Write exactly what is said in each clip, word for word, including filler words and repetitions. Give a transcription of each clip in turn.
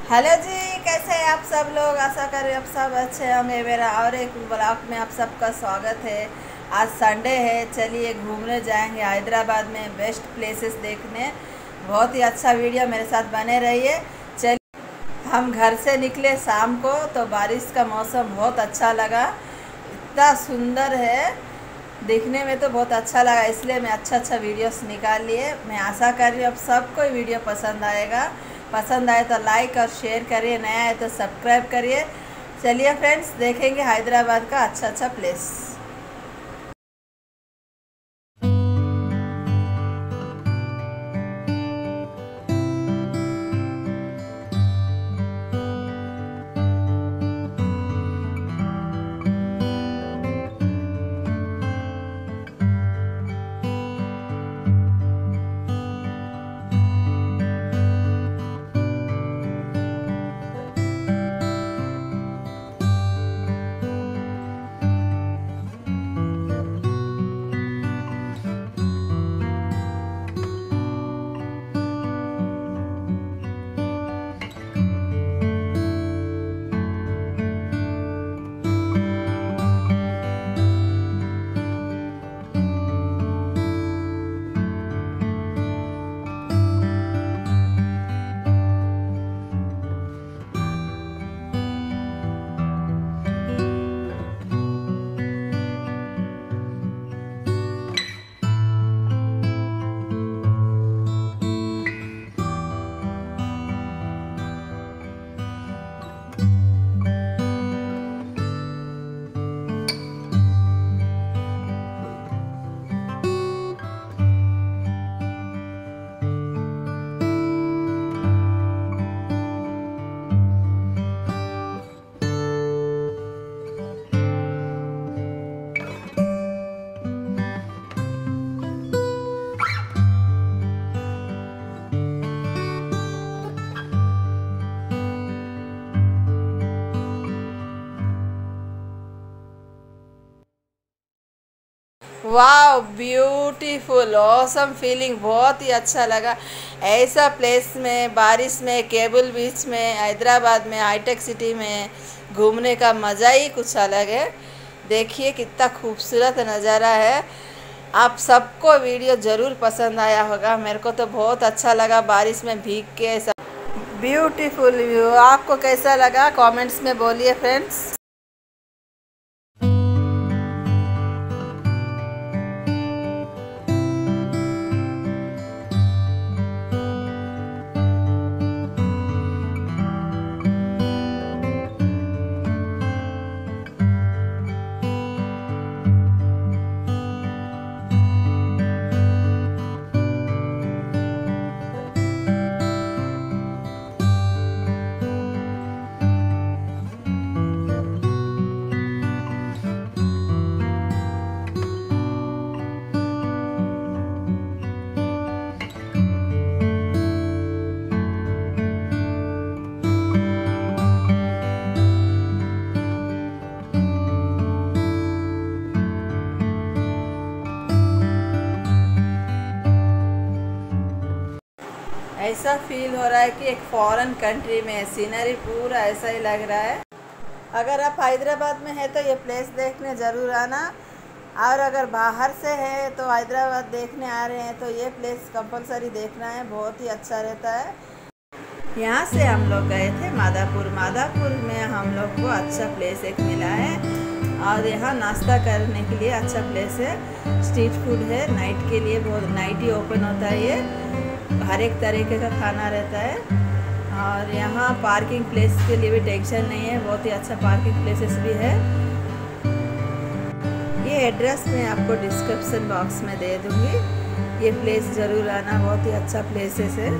Hello जी, कैसे हैं आप सब लोग। आशा करें आप सब अच्छे होंगे। मेरा और एक ब्लॉग में आप सबका स्वागत है। आज संडे है, चलिए घूमने जाएंगे हैदराबाद में बेस्ट प्लेसेस देखने। बहुत ही अच्छा वीडियो मेरे साथ बने रहिए। चलिए, हम घर से निकले शाम को, तो बारिश का मौसम बहुत अच्छा लगा, इतना सुंदर है, देखने में तो बहुत अच्छा लगा, इसलिए मैं अच्छा अच्छा वीडियोस निकाल लिए। मैं आशा कर रही हूँ आप सबको वीडियो पसंद आएगा। पसंद आए तो लाइक और शेयर करिए, नया है तो सब्सक्राइब करिए। चलिए फ्रेंड्स, देखेंगे हैदराबाद का अच्छा अच्छा प्लेस। वाह, ब्यूटीफुल, ऑसम फीलिंग, बहुत ही अच्छा लगा। ऐसा प्लेस में बारिश में केबल बीच में हैदराबाद में हाईटेक सिटी में घूमने का मज़ा ही कुछ अलग है। देखिए कितना खूबसूरत नज़ारा है। आप सबको वीडियो ज़रूर पसंद आया होगा। मेरे को तो बहुत अच्छा लगा बारिश में भीग के ऐसा ब्यूटीफुल व्यू। आपको कैसा लगा कमेंट्स में बोलिए फ्रेंड्स। ऐसा फील हो रहा है कि एक फॉरेन कंट्री में, सीनरी पूरा ऐसा ही लग रहा है। अगर आप हैदराबाद में है तो ये प्लेस देखने ज़रूर आना, और अगर बाहर से है तो हैदराबाद देखने आ रहे हैं तो ये प्लेस कंपलसरी देखना है, बहुत ही अच्छा रहता है। यहाँ से हम लोग गए थे मादापुर। मादापुर में हम लोग को अच्छा प्लेस एक मिला है, और यहाँ नाश्ता करने के लिए अच्छा प्लेस है। स्ट्रीट फूड है, नाइट के लिए बहुत नाइट ही ओपन होता है, ये हर एक तरीके का खाना रहता है। और यहाँ पार्किंग प्लेस के लिए भी टेंशन नहीं है, बहुत ही अच्छा पार्किंग प्लेसेस भी है। ये एड्रेस मैं आपको डिस्क्रिप्शन बॉक्स में दे दूँगी, ये प्लेस ज़रूर आना, बहुत ही अच्छा प्लेसेस है।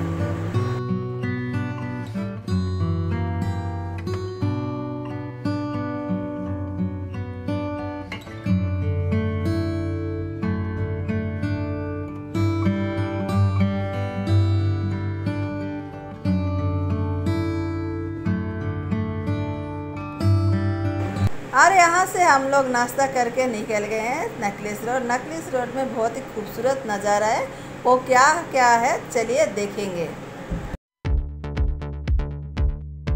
और यहाँ से हम लोग नाश्ता करके निकल गए हैं नकलेस रोड। नकलेस रोड में बहुत ही खूबसूरत नज़ारा है, वो क्या क्या है चलिए देखेंगे।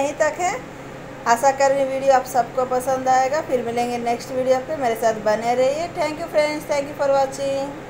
यहीं तक है। आशा कर रही वीडियो आप सबको पसंद आएगा। फिर मिलेंगे नेक्स्ट वीडियो पे, मेरे साथ बने रहिए। Thank you friends, thank you for watching.